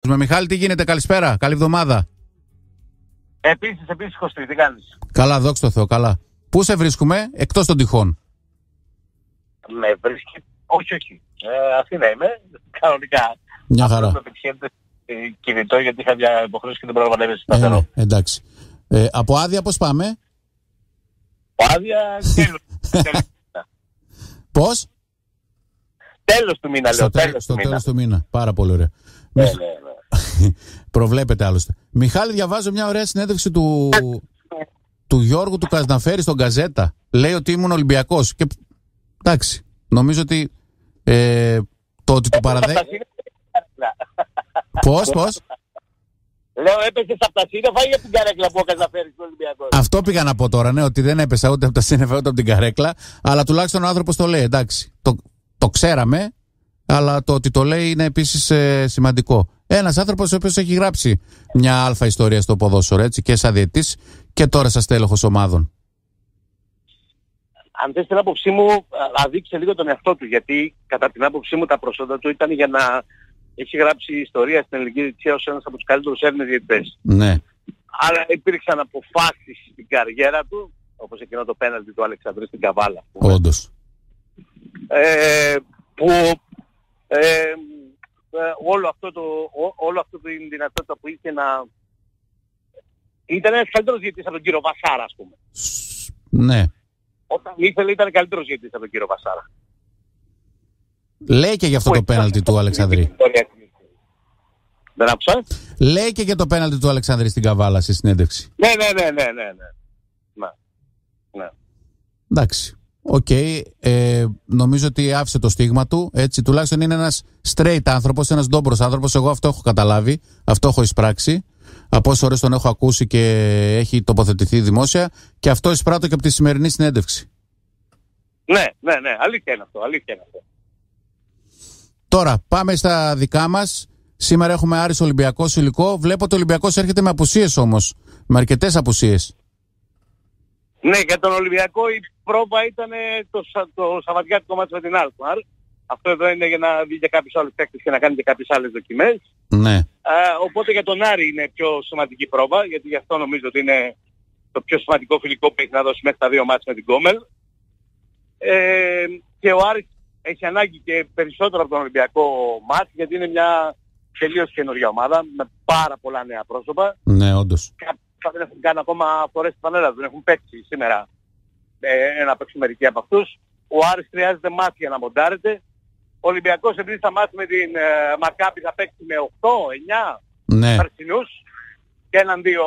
Με Μιχάλη, τι γίνεται, καλησπέρα, καλή εβδομάδα. Επίσης, Κωστή, τι κάνεις? Καλά, δόξα τω Θεώ, καλά. Πού σε βρίσκουμε, εκτός των τυχών? Με βρίσκει, όχι. Αθήνα είμαι, κανονικά. Μια χαρά. Αυτό με πετυχαίνετε κινητό, γιατί είχα μια υποχρέωση και δεν μπορώ να ανέβει σταθερό. Εντάξει. Από άδεια πώς πάμε? Από άδεια, τέλος. Πώς? Τέλος του μήνα, λέω. Στο τέλος του μήνα. Πάρα πολύ ωραία. Ναι. Προβλέπετε άλλωστε. Μιχάλη, διαβάζω μια ωραία συνέντευξη του Γιώργου του Καζναφέρη στον Γκαζέτα. Λέει ότι ήμουν Ολυμπιακός. Και εντάξει, νομίζω ότι το ότι το παραδέχει. Πώς? Λέω, έπεσες από τα σύννεφα ή από την καρέκλα που ο Καζναφέρης του Ολυμπιακός? Αυτό πήγα να πω τώρα, ναι, ότι δεν έπεσα ούτε από τα σύννεφα ούτε από την καρέκλα. Αλλά τουλάχιστον ο άνθρωπος το λέει, εντάξει. Το ξέραμε, αλλά το ότι το λέει είναι επίσης σημαντικό. Ένας άνθρωπος ο οποίος έχει γράψει μια αλφα ιστορία στο ποδόσφαιρο, έτσι, και σαν διαιτητής και τώρα σαν στέλεχος ομάδων. Αν θες την άποψή μου, αδείξε λίγο τον εαυτό του, γιατί κατά την άποψή μου τα προσόντα του ήταν για να έχει γράψει ιστορία στην ελληνική διετησία ως ένας από τους καλύτερους Έλληνες διαιτητές. Ναι. Αλλά υπήρξαν αποφάσεις στην καριέρα του, όπως εκείνο το πέναλτι του Αλεξανδρή στην Καβάλα. Όντως. Που όλο αυτό την δυνατότητα που είχε να... Ήταν ένας καλύτερος διαιτητής από τον κύριο Βασάρα, ας πούμε. Ναι. Όταν ήθελε ήταν καλύτερος διαιτητής από τον κύριο Βασάρα. Λέει και για αυτό το πέναλτι του Αλεξανδρή. Δεν άκουσα. Λέει και για το πέναλτι του Αλεξανδρή στην Καβάλα στη συνέντευξη. Ναι. Εντάξει. Οκ. Νομίζω ότι άφησε το στίγμα του. Έτσι, τουλάχιστον είναι ένας straight άνθρωπος, ένας ντόμπρος άνθρωπος. Εγώ αυτό έχω καταλάβει, αυτό έχω εισπράξει. Από όσες ώρες τον έχω ακούσει και έχει τοποθετηθεί δημόσια. Και αυτό εισπράττω και από τη σημερινή συνέντευξη. Ναι. Αλήθεια είναι αυτό. Τώρα, πάμε στα δικά μας. Σήμερα έχουμε Άρης Ολυμπιακός υλικό. Βλέπω ότι ο Ολυμπιακός έρχεται με απουσίες όμως. Με αρκετές απουσίες. Ναι, για τον Ολυμπιακό η πρόβα ήταν το Σαββατιάτικο μάτς με την Αλκμαρ. Αυτό εδώ είναι για να δει και κάποιους άλλους παίκτες και να κάνει και κάποιες άλλες δοκιμές. Ναι. Οπότε για τον Άρη είναι πιο σημαντική πρόβα, γιατί γι' αυτό νομίζω ότι είναι το πιο σημαντικό φιλικό που έχει να δώσει μέχρι τα δύο μάτς με την Γκόμελ. Και ο Άρης έχει ανάγκη και περισσότερο από τον Ολυμπιακό μάτς, γιατί είναι μια τελείως καινούργια ομάδα με πάρα πολλά νέα πρόσωπα. Ναι, όντως. Δεν έχουν κάνει ακόμα φορές την πανέλα, δεν έχουν παίξει σήμερα να παίξουν μερικοί από αυτούς. Ο Άρης χρειάζεται μάτς για να μοντάρεται. Ο Ολυμπιακός επειδή θα μάθει με την Μακάμπι θα παίξει με 8-9 περσινούς και έναν-δύο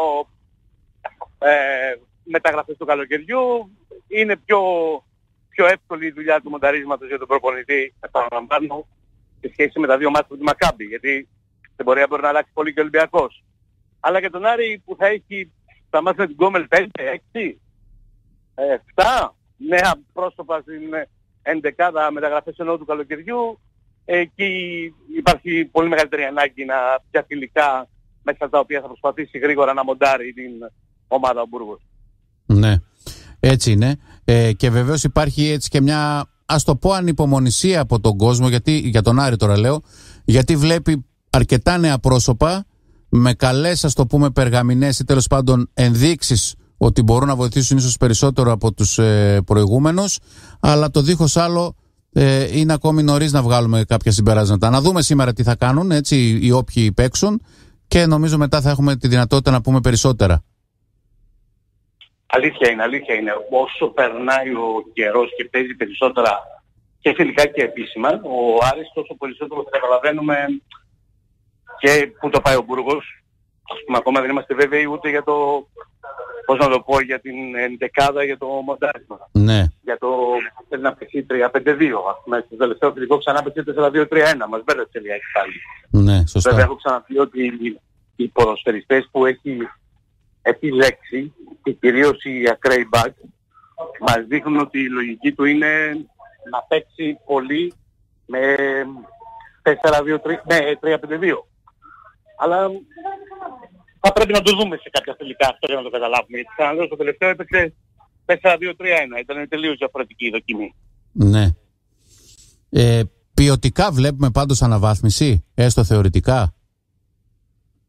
μεταγραφές του καλοκαιριού. Είναι πιο εύκολη η δουλειά του μονταρίσματος για τον προπονητή, επαναλαμβάνω, σε σχέση με τα δύο μάτς με τη Μακάμπι, γιατί στην πορεία μπορεί να αλλάξει πολύ και ο Ολυμπιακός. Αλλά και τον Άρη που θα έχει τα μάτια με την Γκόμελ 5, 6, 7 νέα πρόσωπα στην 11η μεταγραφές εννοώ του καλοκαιριού, εκεί υπάρχει πολύ μεγαλύτερη ανάγκη να πια φιλικά μέσα τα οποία θα προσπαθήσει γρήγορα να μοντάρει την ομάδα ο Μπούργος. Ναι, έτσι είναι. Και βεβαίως υπάρχει έτσι και μια, ας το πω, ανυπομονησία από τον κόσμο, γιατί, για τον Άρη τώρα λέω, γιατί βλέπει αρκετά νέα πρόσωπα με καλές, ας το πούμε, περγαμηνές ή τέλος πάντων ενδείξεις ότι μπορούν να βοηθήσουν ίσως περισσότερο από τους προηγούμενους, αλλά το δίχως άλλο είναι ακόμη νωρίς να βγάλουμε κάποια συμπεράσματα. Να δούμε σήμερα τι θα κάνουν, έτσι, οι όποιοι παίξουν, και νομίζω μετά θα έχουμε τη δυνατότητα να πούμε περισσότερα. Αλήθεια είναι. Όσο περνάει ο καιρός και παίζει περισσότερα και φιλικά και επίσημα, ο Άρης τόσο περισσότερο θα καταλαβαίνουμε και πού το πάει ο Μπούργος. Ας πούμε, ακόμα δεν είμαστε βέβαιοι ούτε για το, πώς να το πω, για την ενδεκάδα, για το μοντάρισμα. Ναι. Για το θέλει να παίξει 3-5-2. Ας πούμε, στο τελευταίο φιλικό ξανά παίξει 4-2-3-1. Μας μπέρδεψε λίγα πάλι. Ναι, σωστά. Βέβαια έχω ξαναπεί ότι οι ποδοσφαιριστές που έχει επιλέξει και κυρίως οι ακραίοι μπακ μας δείχνουν ότι η λογική του είναι να παίξει πολύ με 3-5-2. Αλλά θα πρέπει να το δούμε σε κάποια τελικά αυτό για να το καταλάβουμε. Γιατί ξαναλέω, στο τελευταίο έπαιξε 4-2-3-1. Ήταν τελείως διαφορετική η δοκιμή. Ναι. Ποιοτικά βλέπουμε πάντως αναβάθμιση, έστω θεωρητικά.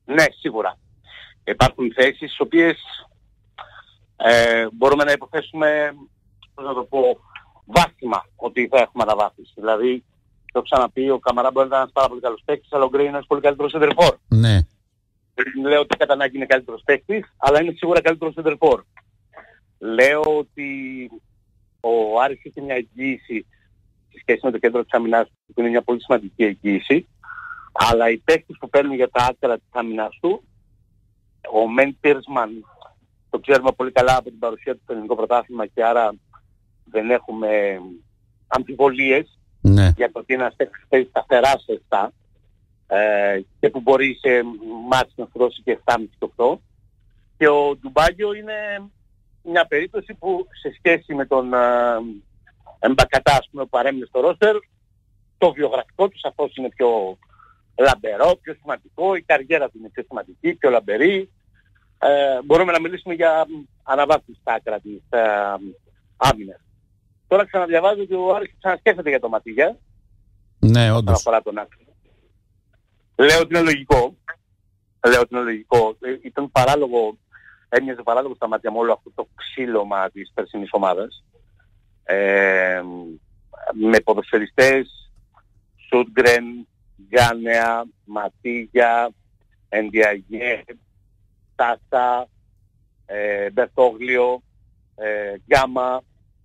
Ναι, σίγουρα. Υπάρχουν θέσεις στις οποίες μπορούμε να υποθέσουμε, πώς να το πω, βάσιμα ότι θα έχουμε αναβάθμιση. Δηλαδή, το έχω ξαναπεί, ο Καμαρά μπορεί να είναι ένας πάρα πολύ καλός παίκτης, αλλά ο Γκρέι είναι ένας πολύ καλύτερος σεντερφόρ. Ναι. Δεν λέω ότι κατά ανάγκη είναι καλύτερος παίκτης, αλλά είναι σίγουρα καλύτερος σεντερφόρ. Λέω ότι ο Άρης έχει μια εγγύηση σε σχέση με το κέντρο της αμυνάς του, που είναι μια πολύ σημαντική εγγύηση, αλλά οι παίκτες που παίρνουν για τα άκρα της αμυνάς του, ο Μεν Πίρσμαν, το ξέρουμε πολύ καλά από την παρουσία του στο ελληνικό πρωτάθλημα και άρα δεν έχουμε αμφιβολίες για το ότι είναι ένας παίκτης που παίζει σταθερά σε 7 και που μπορεί σε μάτς να σου δώσει και 7,5 και 8. Και ο Ντουμπάγιο είναι μια περίπτωση που σε σχέση με τον Εμπακατά, ας πούμε, που παρέμεινε στο ρόστερ, το βιογραφικό του σαφώς είναι πιο λαμπερό, πιο σημαντικό, η καριέρα του είναι πιο σημαντική, πιο λαμπερή. Μπορούμε να μιλήσουμε για αναβάθμιση στα άκρα της άμυνας. Τώρα ξαναδιαβάζω ότι ο Άρης ξανασκέφτεται για το Ματίγια. Ναι, όντως. Αφορά τον άκρη. Λέω ότι είναι λογικό. Ήταν παράλογο, έμοιαζε παράλογο στα μάτια μου όλο αυτό το ξύλωμα της περσινής ομάδας. Με ποδοσφαιριστές, Σούντγκρεν, Γκάνεα, Ματίγια, Ενδιαγέ, Τάσα, Μπερτόγλιο, Γκάμα,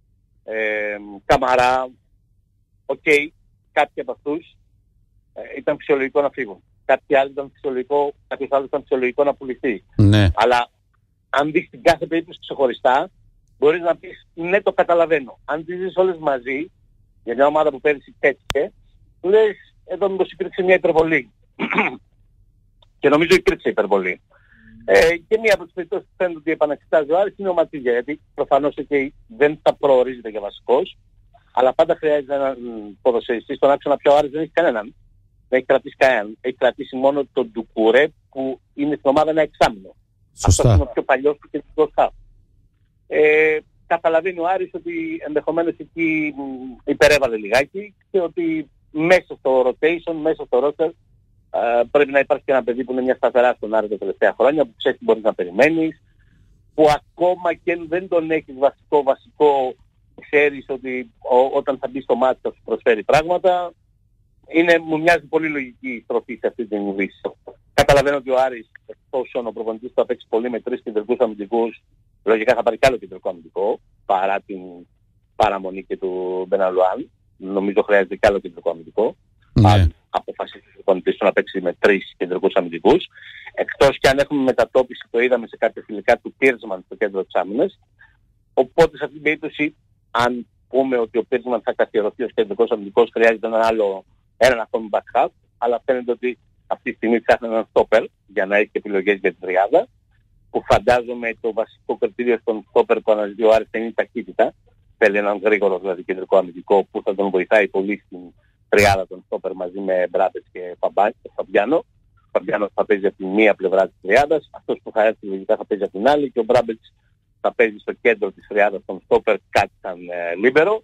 Καμαρά. Οκ, κάποιοι από αυτούς ήταν φυσιολογικό να φύγουν. Κάποιοι άλλοι ήταν φυσιολογικό να πουληθεί. Ναι. Αλλά αν δεις την κάθε περίπτωση ξεχωριστά, μπορείς να πεις ναι, το καταλαβαίνω. Αν τις δεις όλες μαζί, για μια ομάδα που πέρυσι πέτυχε, λες εδώ μήπως υπήρξε μια υπερβολή. Και νομίζω υπήρξε υπερβολή. Και μία από τις περιπτώσεις που φαίνεται ότι επαναξετάζει ο Άρης είναι ο Ματίγια, γιατί προφανώς δεν θα προορίζεται για βασικός, αλλά πάντα χρειάζεται έναν ποδοσφαιριστή στον άξονα. Πιο ο Άρης δεν έχει κανέναν. Δεν έχει κρατήσει κανέναν. Έχει κρατήσει μόνο τον Ντουκουρέ που είναι στην ομάδα ένα εξάμηνο. Σωστά. Αυτό είναι ο πιο παλιός του κεντρικός χαφ. Καταλαβαίνει ο Άρης ότι ενδεχομένως εκεί υπερέβαλε λιγάκι και ότι μέσα στο rotation, μέσα στο roster, πρέπει να υπάρχει και ένα παιδί που είναι μια σταθερά στον Άρη τα τελευταία χρόνια, που ξέρεις τι μπορείς να περιμένεις, που ακόμα και δεν τον έχεις βασικό, ξέρεις ότι όταν θα μπει στο μάτι θα σου προσφέρει πράγματα. Μου μοιάζει πολύ λογική η στροφή σε αυτή την λύση. Καταλαβαίνω ότι ο Άρης, εφόσον ο προπονητής θα παίξει πολύ με 3 κεντρικούς αμυντικούς, λογικά θα πάρει κι άλλο κεντρικό αμυντικό, παρά την παραμονή και του Μπεναλουάν. Νομίζω χρειάζεται κι άλλο κεντρικό αμυντικό. Ναι. Αποφασίσει ο προπονητής του να παίξει με 3 κεντρικούς αμυντικούς. Εκτός και αν έχουμε μετατόπιση, το είδαμε σε κάποια φιλικά του Πίρσμαν στο κέντρο της άμυνας. Οπότε σε αυτήν την περίπτωση, αν πούμε ότι ο Πίρσμαν θα καθιερωθεί ως κεντρικός αμυντικός, χρειάζεται έναν ακόμη back half, αλλά φαίνεται ότι αυτή τη στιγμή ψάχνει έναν stopper για να έχει και επιλογές για την τριάδα, που φαντάζομαι το βασικό κριτήριο στον stopper που αναζητεί ο Άρης είναι η ταχύτητα. Θέλει έναν γρήγορο δηλαδή κεντρικό αμυντικό που θα τον βοηθάει πολύ στην τριάδα των stopper μαζί με Μπράμπετς και Φαμπιάνο. Ο Φαμπιάνο θα παίζει από τη μία πλευρά της τριάδας, αυτός που θα έρθει λογικά θα παίζει από την άλλη, και ο Μπράμπετς θα παίζει στο κέντρο της τριάδας των stopper, κάτι σαν λίμπερο.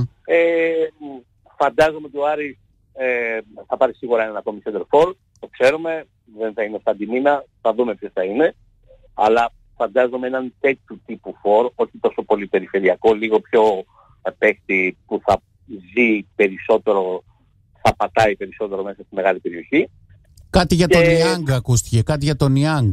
Φαντάζομαι ότι ο Άρης θα πάρει σίγουρα έναν ακόμη center for, το ξέρουμε, δεν θα είναι σαν τη μήνα, θα δούμε ποιος θα είναι, αλλά φαντάζομαι έναν τέτοιου τύπου for, όχι τόσο πολύ περιφερειακό, λίγο πιο παίκτη που θα ζει περισσότερο, θα πατάει περισσότερο μέσα στη μεγάλη περιοχή. Κάτι για τον Ιάνγκ ακούστηκε, κάτι για τον Ιάνγκ.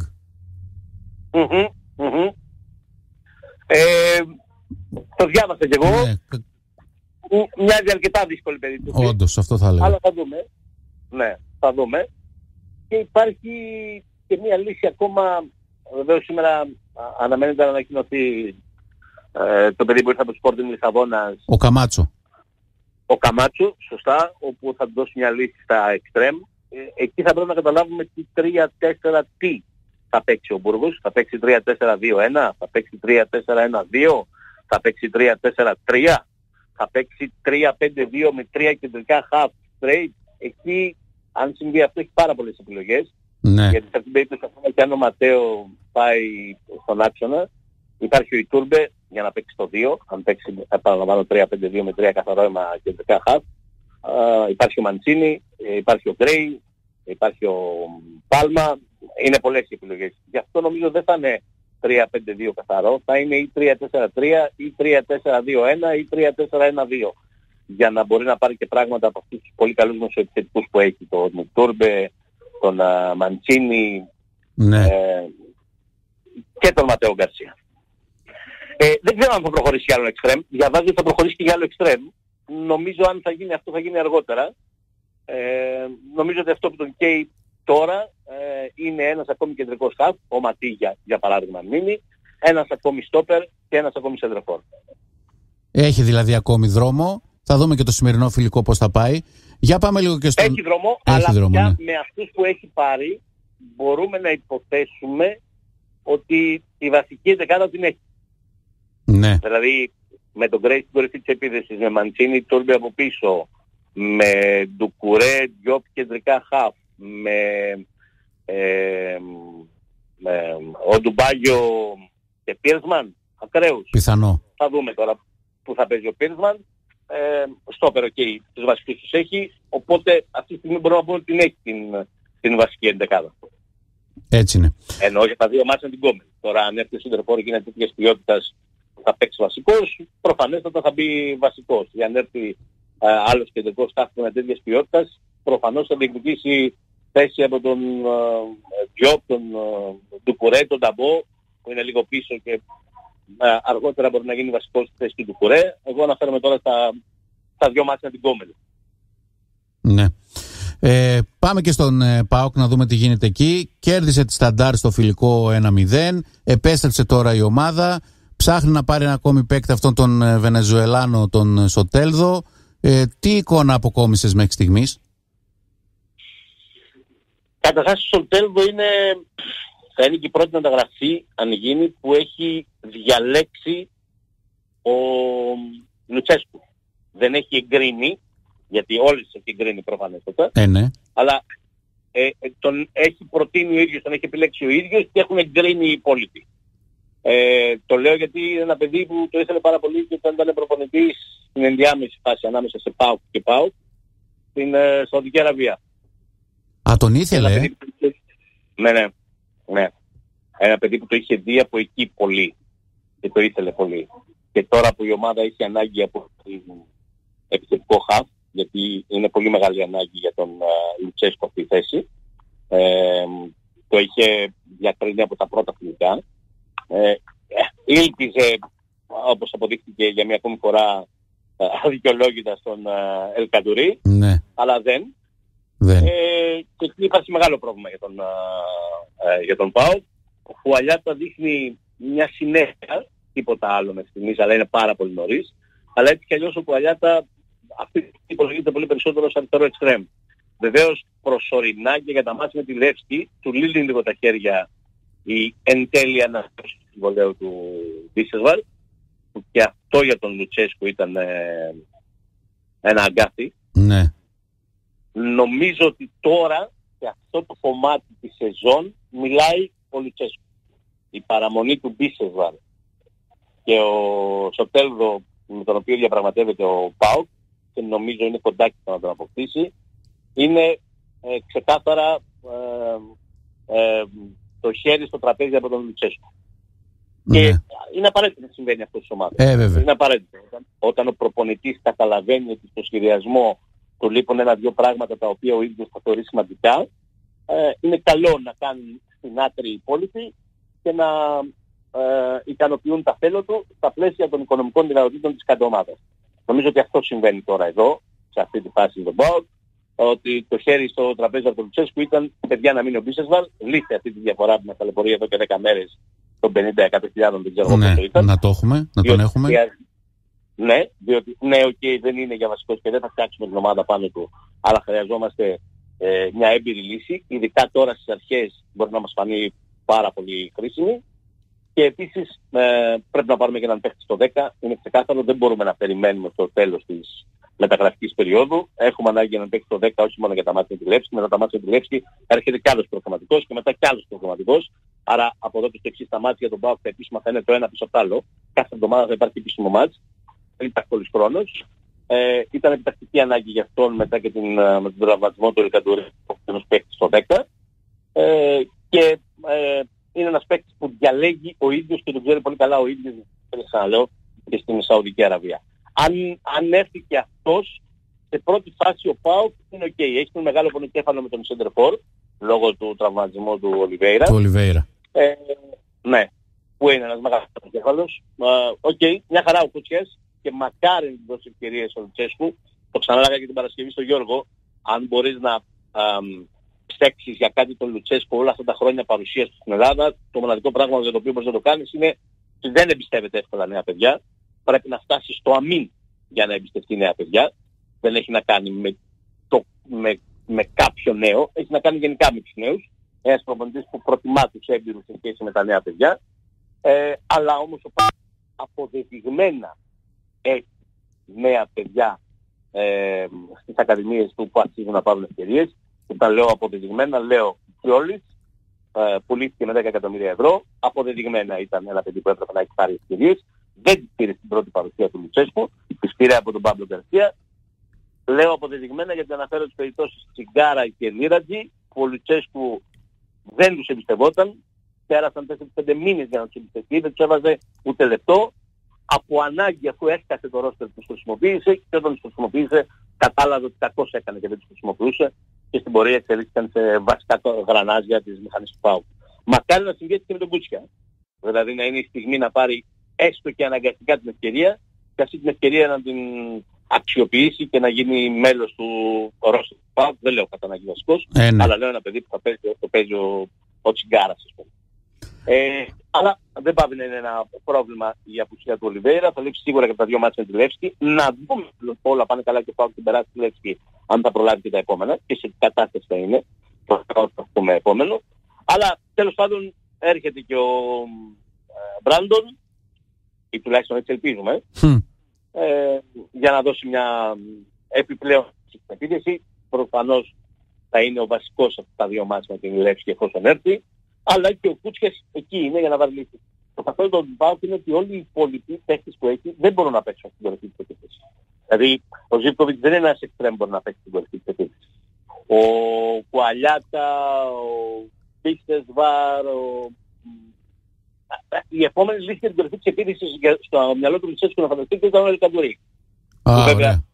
Το διάβασα κι εγώ. Ναι. Μοιάζει αρκετά δύσκολη περίπτωση. Όντως, αυτό θα λέω. Αλλά θα δούμε. Ναι, θα δούμε. Και υπάρχει και μια λύση ακόμα. Βεβαίως σήμερα αναμένεται να ανακοινωθεί το παιδί που ήρθε από το Sporting Λισαβόνας. Ο Καμάτσο. Ο Καμάτσο, σωστά, όπου θα του δώσει μια λύση στα εξτρέμ. Εκεί θα πρέπει να καταλάβουμε τι 3-4-τι θα παίξει ο Μπούργος. Θα παίξει 3-4-2-1, θα παίξει 3-4-1-2, θα παίξει 3-4-3, θα παίξει 3-5-2 με 3 κεντρικά half straight. Εκεί, αν συμβεί αυτό, έχει πάρα πολλές επιλογές. Ναι. Γιατί σε αυτήν την περίπτωση, ακόμα και αν ο Ματέο πάει στον άξονα, υπάρχει ο Ιτούρμπε για να παίξει το 2, αν παίξει, επαναλαμβάνω, 3-5-2 με 3 καθαρόημα κεντρικά half. Υπάρχει ο Μαντσίνι, υπάρχει ο Γκρέι, υπάρχει ο Πάλμα. είναι πολλές οι επιλογές. Γι' αυτό νομίζω δεν θα είναι 3-5-2 καθαρό, θα είναι ή 3-4-3 ή 3-4-2-1 ή 3-4-1-2. Για να μπορεί να πάρει και πράγματα από αυτούς τους πολύ καλούς μεσοεπιθετικούς που έχει, τον Τούρμπε, τον Μαντσίνι, ναι, και τον Ματέο Γκαρσία. Δεν ξέρω αν θα προχωρήσει για άλλο εξτρέμ. Διαβάζω ότι θα προχωρήσει και για άλλο εξτρέμ. Νομίζω αν θα γίνει αυτό θα γίνει αργότερα. Νομίζω ότι αυτό που τον καίει τώρα είναι ένας ακόμη κεντρικός χαφ, ο Ματίγια για παράδειγμα μείνει, ένας ακόμη στόπερ και ένας ακόμη σεντρεφόρ. Έχει δηλαδή ακόμη δρόμο. Θα δούμε και το σημερινό φιλικό πώς θα πάει. Για πάμε λίγο και στον... Έχει δρόμο, αλλά πια με αυτούς που έχει πάρει μπορούμε να υποθέσουμε ότι η βασική δεκάδα την έχει. Ναι. Δηλαδή με τον Γκρέι στην κορυφή της επίθεσης, με Μαντσίνι, Τούρμπε από πίσω, με Ντουκουρέ, Διόπ κεντρικά χαφ, με ο Ντουμπάγιο και Πίρσμαν, ακραίους. Πιθανό. Θα δούμε τώρα που θα παίζει ο Πίρσμαν. Στόπερ, τους βασικούς τους έχει, οπότε αυτή τη στιγμή μπορούμε να πούμε ότι την έχει την βασική εντεκάδα. Έτσι είναι. Ενώ για τα δύο μάτια την κόμμεν. Τώρα αν έρθει ο σεντερφόρ και είναι τέτοιας ποιότητας θα παίξει βασικός, προφανέστατα θα μπει βασικός. Ή αν έρθει άλλος κεντρικός χαφ που είναι τέτοιας ποιότητας, προφανώς θα διεκδικήσει θέση από τον Διόπ, τον Ντουκουρέ, τον Ταμπό, που είναι λίγο πίσω και αργότερα μπορεί να γίνει βασικός στη θέση του Ντουκουρέ. Εγώ αναφέρομαι τώρα στα δύο μάτια την κόμμεν. Ναι. Πάμε και στον ΠΑΟΚ να δούμε τι γίνεται εκεί. Κέρδισε τη Σταντάρ στο φιλικό 1-0. Επέστρεψε τώρα η ομάδα. Ψάχνει να πάρει ένα ακόμη παίκτη, αυτόν τον Βενεζουελάνο, τον Σοτέλδο. Τι εικόνα αποκόμισες μέχρι στιγμής? Καταρχάς ο Σοτέλδο θα είναι και η πρώτη μεταγραφή, αν γίνει, που έχει διαλέξει ο Λουτσέσκου. Δεν έχει εγκρίνει, γιατί όλες έχει εγκρίνει προφανέστατα, ναι. Αλλά τον έχει προτείνει ο ίδιος, τον έχει επιλέξει ο ίδιος και έχουν εγκρίνει οι υπόλοιποι. Το λέω γιατί είναι ένα παιδί που το ήθελε πάρα πολύ και όταν ήταν προπονητής στην ενδιάμεση φάση ανάμεσα σε ΠΑΟΚ και ΠΑΟΚ στην Σαουδική Αραβία. Α, τον ήθελε? Ναι. Ένα παιδί που το είχε δει από εκεί πολύ και το ήθελε πολύ. Και τώρα που η ομάδα έχει ανάγκη από επιθετικό χαφ, γιατί είναι πολύ μεγάλη ανάγκη για τον Λουτσέσκο αυτή η θέση, το είχε διακρίνει από τα πρώτα φιλικά. Ήλπιζε, όπως αποδείχθηκε για μια ακόμη φορά αδικαιολόγητα στον Ελκαντουρί, ναι. Αλλά δεν. Και εκεί υπάρχει μεγάλο πρόβλημα για τον ΠΑΟΚ. Ο Χουαλιάτα δείχνει μια συνέχεια, τίποτα άλλο μέχρι στιγμής, αλλά είναι πάρα πολύ νωρίς. Αλλά έτσι κι αλλιώς ο Χουαλιάτα αυτή τη στιγμή υπολογίζεται πολύ περισσότερο σαν αριστερό εξτρέμ. Βεβαίως προσωρινά και για τα μάτια με τη Λεύσκη του λύνει λίγο τα χέρια η εν τέλει αναστροφή του συμβολέου του Μπίσεσβαρ, που και αυτό για τον Λουτσέσκου ήταν ένα αγκάθι. Ναι. Νομίζω ότι τώρα σε αυτό το κομμάτι της σεζόν μιλάει ο Λουτσέσκου. Η παραμονή του Μπίσεσβαρ και ο Σοτέλδο με τον οποίο διαπραγματεύεται ο ΠΑΟΚ και νομίζω είναι κοντά και να τον αποκτήσει, είναι ξεκάθαρα το χέρι στο τραπέζι από τον Λουτσέσκου. Ναι. Και είναι απαραίτητο να συμβαίνει αυτό στις ομάδες. Είναι απαραίτητο. Όταν ο προπονητής καταλαβαίνει ότι στο σχεδιασμό του λείπουν ένα-δυο πράγματα τα οποία ο ίδιος θα θεωρεί σημαντικά, είναι καλό να κάνουν στην άκρη οι υπόλοιποι και να ικανοποιούν τα θέλω του στα πλαίσια των οικονομικών δυνατοτήτων της κάθε ομάδας. Νομίζω ότι αυτό συμβαίνει τώρα εδώ, σε αυτή τη φάση του ΠΑΟΚ, ότι το χέρι στο τραπέζι από τον Λουτσέσκου ήταν παιδιά να μείνει ο Μπίσεσβαρ, λύσει αυτή τη διαφορά που μας ταλαιπωρεί εδώ και 10 μέρες των 50-100.000, δεν ξέρω πόσο ήταν. Να το έχουμε, να τον έχουμε. Ναι, διότι δεν είναι για βασικός και δεν θα φτιάξουμε την ομάδα πάνω του, αλλά χρειαζόμαστε μια έμπειρη λύση, ειδικά τώρα στις αρχές μπορεί να μας φανεί πάρα πολύ χρήσιμη. Και επίσης πρέπει να πάρουμε και έναν παίχτη στο 10, είναι ξεκάθαρο, δεν μπορούμε να περιμένουμε στο τέλος της μεταγραφικής περίοδου. Έχουμε ανάγκη έναν παίχτη στο 10 όχι μόνο για τα μάτια του Λεύσκη, μετά τα μάτια του Λεύσκη έρχεται κι άλλος προγραμματικός και μετά κι άλλος προγραμματικός. Άρα από εδώ και στο εξής τα μάτια των ΠΑΟΚ επίσημα θα είναι το ένα πίσω από το άλλο. Κάθε εβδομάδα θα υπάρχει επίσημο μάτς. Δεν υπάρχει πολύς χρόνος. Ήταν επιτακτική ανάγκη για αυτόν μετά και με τον τραυματισμό του Ελκαντουρί, ενός παίχτη στο 10. και είναι ένας παίκτης που διαλέγει ο ίδιος και τον ξέρει πολύ καλά ο ίδιος, ξαναλέω, και στην Σαουδική Αραβία. Αν έρθει και αυτός, σε πρώτη φάση ο ΠΑΟΚ είναι ok. Έχει τον μεγάλο πονοκέφαλο με τον Σέντερφορ, λόγω του τραυματισμού του Ολιβέιρα. Ναι, που είναι ένας μεγάλος πονοκέφαλος. Μια χαρά ο Κούτσιας και μακάρι να δώσει ευκαιρίες στο Λουτσέσκου. Το ξαναλάγα και την Παρασκευή στο Γιώργο. Αν μπορείς να ψέξεις για κάτι τον Λουτσέσκου όλα αυτά τα χρόνια παρουσίας του στην Ελλάδα, το μοναδικό πράγμα για το οποίο μπορείς να το κάνεις είναι ότι δεν εμπιστεύεται εύκολα νέα παιδιά. Πρέπει να φτάσει στο αμήν για να εμπιστευτεί νέα παιδιά. Δεν έχει να κάνει με κάποιο νέο, έχει να κάνει γενικά με τους νέους. Ένας προπονητής που προτιμά τους έμπειρους σε σχέση με τα νέα παιδιά. Αλλά όμως ο ΠΑΟΚ αποδεδειγμένα έχει νέα παιδιά στις ακαδημίες του που αξίζουν να πάρουν ευκαιρίες. Όταν λέω αποδεδειγμένα, λέω Πιόλης, πουλήθηκε με 10 εκατομμύρια ευρώ. Αποδεδειγμένα ήταν ένα παιδί που έπρεπε να έχει πάρει ευκαιρίες. Δεν τις πήρε στην πρώτη παρουσία του Λουτσέσκου, τις πήρε από τον Πάμπλο Γκαρσία. Λέω αποδεδειγμένα γιατί αναφέρω τις περιπτώσεις Τσιγκάρα και Λίρατζη, που ο Λουτσέσκου δεν τους εμπιστευόταν. Πέρασαν 4-5 μήνες για να τους εμπιστευτεί, δεν τους έβαζε ούτε λεπτό. Από ανάγκη, αφού έσκασε το ρόστερ τους χρησιμοποίησε, και όταν τους χρησιμοποίησε κατάλαβε ότι κακώς έκανε και δεν τους χρησιμοποιούσε, και στην πορεία εξελίχθηκαν σε βασικά γρανάζια της μηχανής του ΠΑΟΚ. Μακάρι να συμβεί και με τον Κούτσια. Δηλαδή να είναι η στιγμή να πάρει έστω και αναγκαστικά την ευκαιρία, και αυτή την ευκαιρία να την αξιοποιήσει και να γίνει μέλος του ρόστερ του ΠΑΟΚ. Δεν λέω κατά ανάγκη βασικός, αλλά λέω ένα παιδί που θα παίζει ο Τσιγκάρας, ας πούμε. Αλλά δεν πάει να είναι ένα πρόβλημα η απουσία του Ολιβέιρα. Θα λείψει σίγουρα και τα δύο μάτια με τη Λεύσκη. Να δούμε όλα πάνε καλά και ο ΠΑΟΚ την περάσει τη Λεύσκη, αν θα προλάβει και τα επόμενα και σε τι κατάσταση θα είναι. Το πούμε επόμενο. Αλλά τέλος πάντων έρχεται και ο Μπράντον, ή τουλάχιστον έτσι ελπίζουμε, για να δώσει μια επιπλέον επίδεση. Προφανώς θα είναι ο βασικός από τα δύο μάτια με την Λεύσκη εφόσον έρθει. Αλλά και ο Κούτσιας εκεί είναι για να βάλει λύση. Το καθόλου του ΠΑΟΚ είναι ότι όλοι οι υπόλοιποι παίκτες που έχει δεν μπορούν να παίξουν στην κορυφή της επίθεσης. Δηλαδή ο Ζίβκοβιτς δεν είναι ένας εξτρέμ που μπορεί να παίξει στην κορυφή της επίθεσης. Ο Κουαλιάτα, ο Πίστεσβαρ, η επόμενη λύση για την κορυφή της επίθεσης στο μυαλό του Λουτσέσκου να φανταστεί και ήταν ο Ελκαντουρί. Βέβαια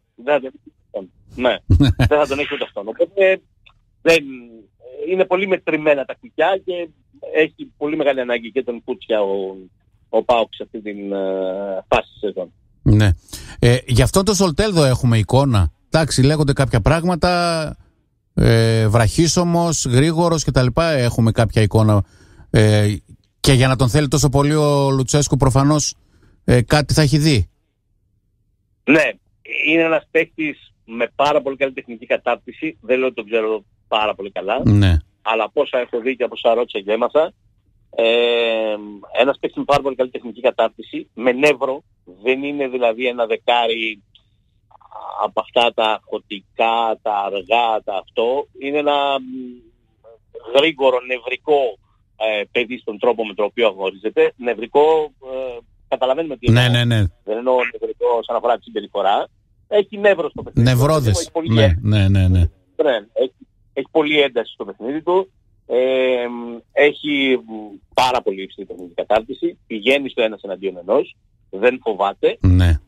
δεν θα τον έχει ούτε αυτόν. Οπότε είναι πολύ μετρημένα τα κουκιά και έχει πολύ μεγάλη ανάγκη και τον Κούτσια ο ΠΑΟΚ σε αυτή την φάση της σεζόν. Ναι. Γι' αυτό το Σολτέλδο έχουμε εικόνα. Εντάξει, λέγονται κάποια πράγματα, βραχίσωμος, γρήγορος κτλ. Έχουμε κάποια εικόνα. Και για να τον θέλει τόσο πολύ ο Λουτσέσκου προφανώς κάτι θα έχει δει. Ναι, είναι ένας παίκτης με πάρα πολύ καλή τεχνική κατάρτιση. Δεν λέω ότι τον ξέρω πάρα πολύ καλά. Ναι. Αλλά από όσα έχω δει και από όσα ρώτησα και έμαθα, ένας παίκτης με πάρα πολύ καλή τεχνική κατάρτιση, με νεύρο, δεν είναι δηλαδή ένα δεκάρι από αυτά τα χωτικά, τα αργά, τα αυτό. Είναι ένα γρήγορο, νευρικό παιδί στον τρόπο με τον οποίο αγωνίζεται. Νευρικό, καταλαβαίνουμε τι είναι. Ναι. Δεν εννοώ νευρικό σαν αφορά τη συμπεριφορά. Έχει νεύρο στο παιχνίδι. Νευρώδες. Ναι. Έχει πολύ ένταση στο παιχνίδι του. Έχει πάρα πολύ υψηλή τεχνική κατάρτιση. Πηγαίνει στο ένας εναντίον ενός. Δεν φοβάται. Ναι.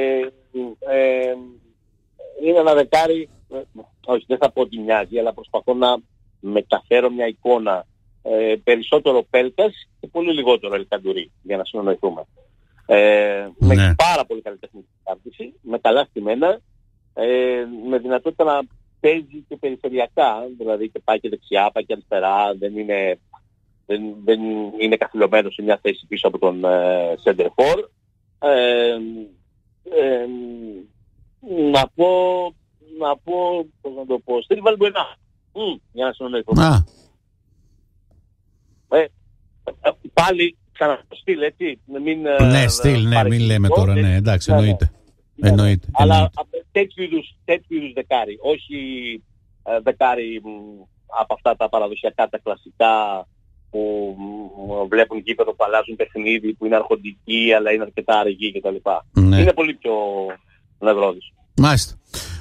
Είναι ένα δεκάρι, όχι δεν θα πω ότι μοιάζει, αλλά προσπαθώ να μεταφέρω μια εικόνα περισσότερο Πέλκας και πολύ λιγότερο Ελκαντουρί, για να συνονοηθούμε. Με πάρα πολύ καλή τεχνική κατάρτιση, με καλά στημένα, με δυνατότητα να παίζει και περιφερειακά, δηλαδή και πάει και δεξιά, πάει και αριστερά, δεν είναι καθυλωμένο σε μια θέση πίσω από τον Σέντερφορ. Να πω, πώς να το πω, Στήλ Βαλμπουενά, για να συνονοηθούμε. Πάλι ξαναστήλ, έτσι. Ναι, στήλ, ναι, μην λέμε τώρα, ναι, εντάξει, εννοείται. Αλλά τέτοιου είδους δεκάρι, όχι δεκάρι από αυτά τα παραδοσιακά, τα κλασικά που βλέπουν γήπεδο που αλλάζουν παιχνίδι, που είναι αρχοντικοί αλλά είναι αρκετά αργοί κτλ. Ναι. Είναι πολύ πιο νευρώδης. Μάλιστα.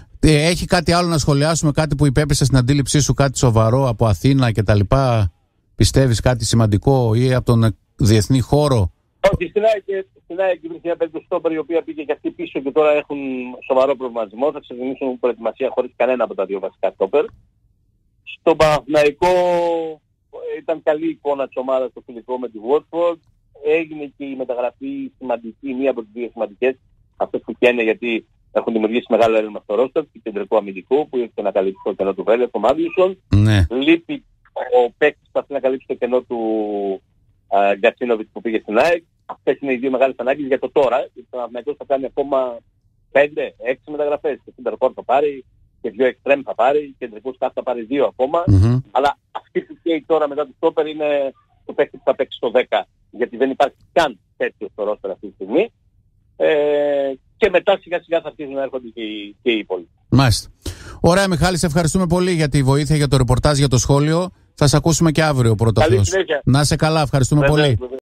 Έχει κάτι άλλο να σχολιάσουμε, κάτι που υπέπεσε στην αντίληψή σου, κάτι σοβαρό από Αθήνα κτλ? πιστεύεις κάτι σημαντικό ή από τον διεθνή χώρο? Όχι, στην ΑΕΚ υπήρχε μια περίπτωση στόπερ η οποία πήγε και αυτή πίσω και τώρα έχουν σοβαρό προβληματισμό. Θα ξεκινήσουν προετοιμασία χωρίς κανένα από τα δύο βασικά στόπερ. Στον Παναθηναϊκό ήταν καλή εικόνα της ομάδας στο φιλικό με τη Watford. Έγινε και η μεταγραφή σημαντική, μία από τις δύο σημαντικές, αυτές που καίνε γιατί έχουν δημιουργήσει μεγάλο έλλειμμα στο ρόστερ, του κεντρικού αμυντικού που ήρθε να καλύψει το κενό του Βέλεφ, ο Μάγκλουσον. Ναι. Λείπει ο παίκτης που θα να καλύψει το κενό του Γκατσίνοβιτς που πήγε στην ΑΕΚ. Αυτές είναι οι δύο μεγάλες ανάγκες για το τώρα. Ο Παναθηναϊκός θα κάνει ακόμα 5-6 μεταγραφές. Και Σιντερφόρ θα πάρει και 2 εξτρέμ θα πάρει, κεντρικού στάφ θα πάρει 2 ακόμα. Αλλά αυτή που καίει τώρα μετά το στόπερ είναι το παίκτη που θα παίξει στο 10. Γιατί δεν υπάρχει καν τέτοιο στο ρόστερ αυτή τη στιγμή. Και μετά σιγά σιγά θα αρχίσουν να έρχονται και οι υπόλοιποι. Μάλιστα. Ωραία, Μιχάλη, σε ευχαριστούμε πολύ για τη βοήθεια, για το ρεπορτάζ, για το σχόλιο. Θα σε ακούσουμε και αύριο πρώτα. Να είσαι καλά, ευχαριστούμε πολύ.